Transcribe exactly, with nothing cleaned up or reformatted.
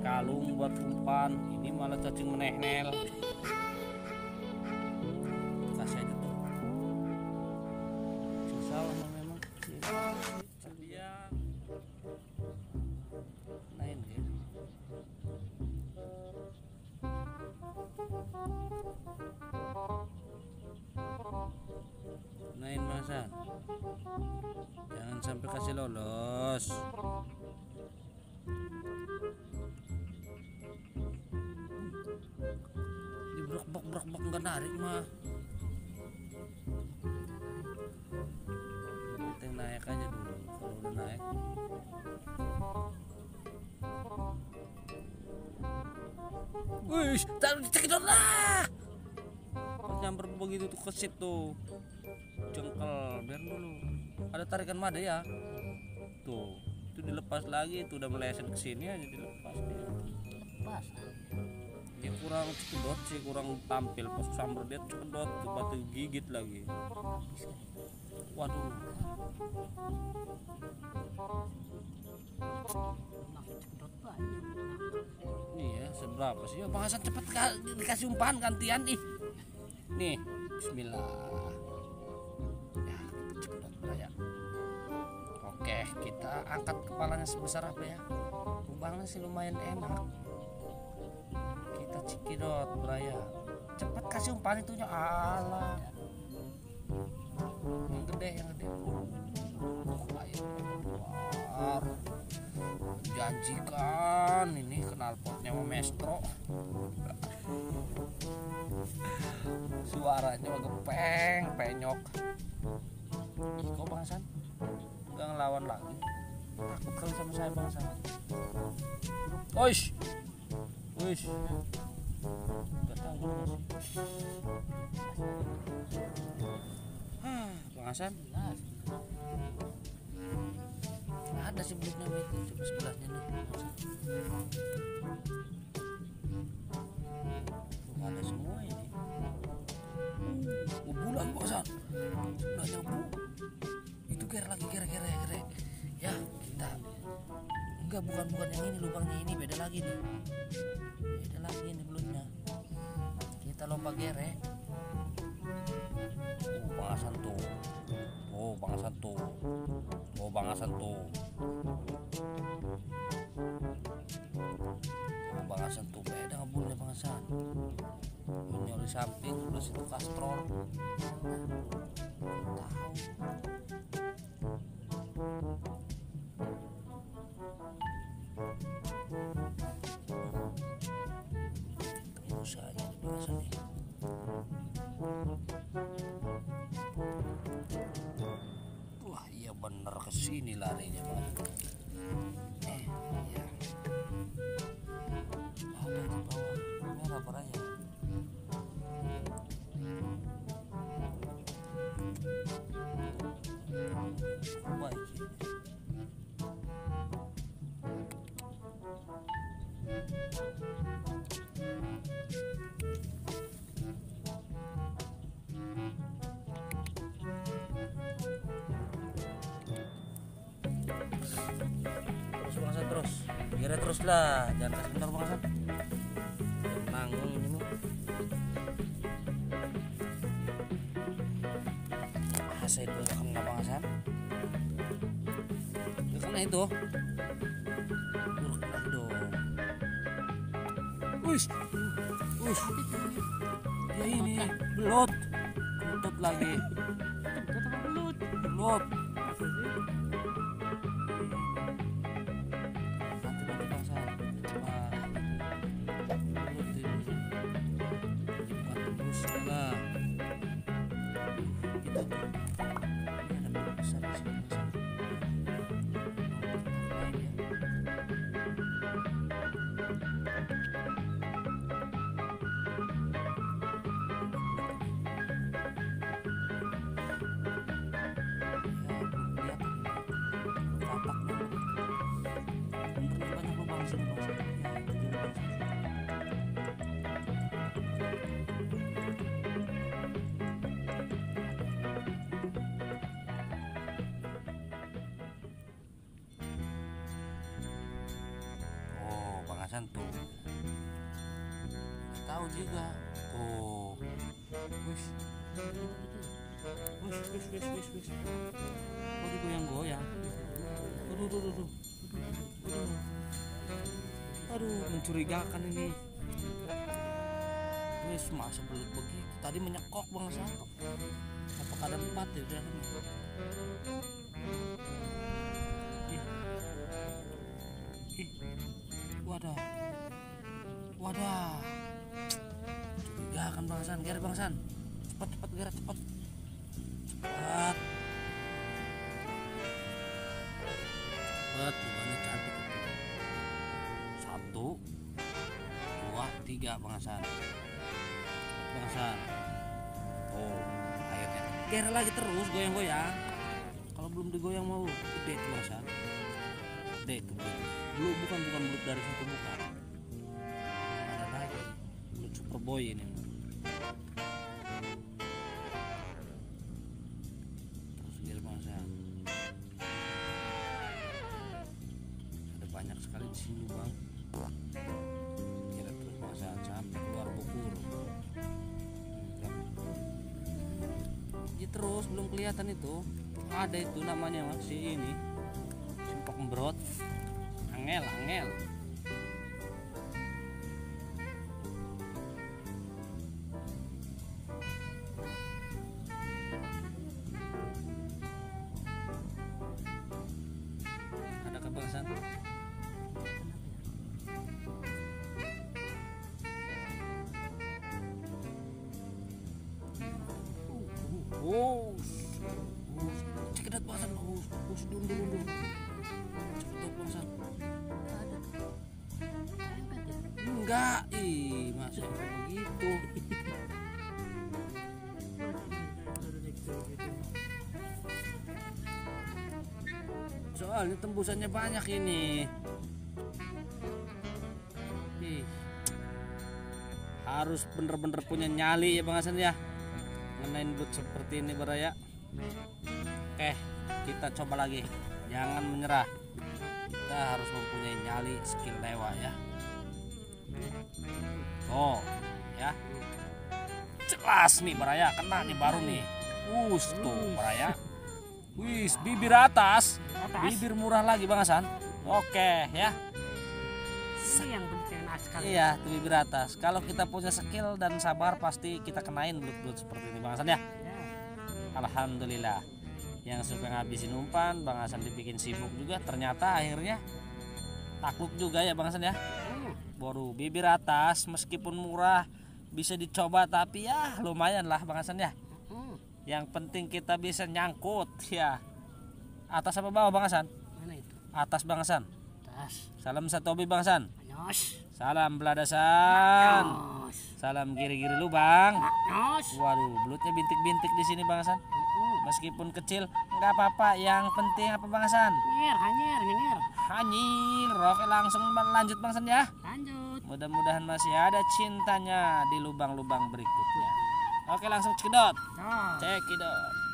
kalung buat umpan, ini malah cacing menehnel. Kasih aja tuh. Susah lah memang. Dia naik ya. Naik masan. Jangan sampai kasih lolos. Dibrok-brok-brok nggak narik mah. Penting naik aja dulu. Kalau udah naik. Wih, taruh dicekidot lah. Nyamper begitu tuh kesip tuh. Jengkel, biar dulu. Ada tarikan mada ya. Tuh, itu dilepas lagi, itu udah meleset ke sini aja dilepas dia. Lepas. Dia kurang cekedot sih, kurang tampil pas sambar dia cekedot tuh batu gigit lagi. Waduh. Iya, seberapa sih? Ya, Bang Hasan cepet dikasih umpan gantian ih. Nih, bismillah. Ya, cekedot beraya. Oke, kita angkat kepalanya sebesar apa ya? Lubangnya sih lumayan enak. Kita cikidot beraya. Cepet kasih umpan itunya, alah. Yang gede, yang gede. Uh, ayo keluar. Janjikan ini knalpotnya mau Maestro. Suaranya mah gepeng, penyok. Ih, kok Bang Hasan nggak ngelawan lagi? Takut kali sama saya Bang Hasan. Oish, oish. Gak tahu juga sih. Hah, Bang Hasan. Ada sih belutnya itu coba sebelahnya nih. Tuh, ada semua ini. Oh, bulan Bang Hasan. Sebelahnya bu. Itu ger lagi ger ger ger. Ya kita. Enggak, bukan bukan yang ini, lubangnya ini beda lagi nih. Beda lagi ini belutnya. Kita lompat gere. Oh, Bang Hasan tuh. Oh, Bang Hasan tuh. Oh, Bang Hasan tuh. Oh, Bang Hasan tuh beda ngebulnya Bang Hasan. Ini oleh samping, udah situ kastrol. Tahu. Usahanya di Bang Hasan nih. Wah, iya bener kesini larinya Bang. Eh, iya. Ada di bawah merah beraya. Baik. Terus Bang Hasan terus. Kira terus lah, jangan kasih bentar Bang Hasan. Nanggung ini mah. Ah, saya dulu kena Bang Hasan. Dia kena itu. Dulu kena dong. Wih, wih. Ya ini belut, belut lagi. Belut, belut. Hasan tuh. Tahu juga. Oh. Wis. Wis, wis, wis, wis, wis. Oh, digoyang-goyang. Aduh, aduh, aduh, aduh. Aduh. Aduh, mencurigakan ini. Wis, masa belut begitu. Tadi menyekok Bang Hasan. Apakah ada empat di dalamnya? Ih. Ih. Wadah. Wadah. Curigakan Bang Hasan, gerak Bang Hasan. Cepat, cepat, gerak cepat. Cepat. Cepat, lubangnya cantik itu. Satu, dua, tiga Bang Hasan. Cepat Bang Hasan. Oh, akhirnya. Gerak lagi terus, goyang-goyang. Kalau belum digoyang mau gede tuh Bang Hasan. Gede tuh. Belum, bukan bukan belut dari satu bukan. Ada lagi. Belut Superboy ini. Terus gerak Bang Hasan. Ada banyak sekali di sini Bang. Gerak terus Bang Hasan sampai keluar bukur. Ya terus belum kelihatan itu. Ada itu namanya si ini. Simpok memberot. Angel, angel. Ada ke Bang Hasan? Oh, cekedat Bang Hasan. Oh, oh, dulu dulu. Cekedat Bang Hasan. Enggak, ih, masa begitu. Soalnya tembusannya banyak ini. Ih. Harus bener-bener punya nyali ya Bang Hasan ya. Ngenain belut seperti ini Baraya. Oke, kita coba lagi. Jangan menyerah. Kita harus mempunyai nyali skill dewa ya. Oh, ya. Jelas nih Baraya, kena nih baru nih. Us tuh Baraya. Wis, bibir atas. Bibir murah lagi Bang Hasan. Oke, ya. Ini yang penting sekali. Iya, tuh bibir atas. Kalau kita punya skill dan sabar pasti kita kenain belut-belut seperti ini Bang Hasan ya. Alhamdulillah. Yang suka ngabisin umpan Bang Hasan dibikin sibuk juga, ternyata akhirnya takluk juga ya Bang Hasan ya. Baru bibir atas meskipun murah bisa dicoba tapi ya lumayan lah Bang Hasan ya. Yang penting kita bisa nyangkut ya. Atas apa bawah Bang Hasan? Mana itu? Atas Bang Hasan. Atas. Salam satobi Bang Hasan. Anyos. Salam beladasan. Anyos. Salam giri-giri lubang. Anyos. Waduh, belutnya bintik-bintik di sini Bang Hasan. Meskipun kecil nggak apa-apa, yang penting apa Bang Hasan? Nyer, hanyir, nyer. Hanyir, oke langsung lanjut Bang Hasan ya. Lanjut. Mudah-mudahan masih ada cintanya di lubang-lubang berikutnya. Oke langsung cekidot. Nah. Cekidot.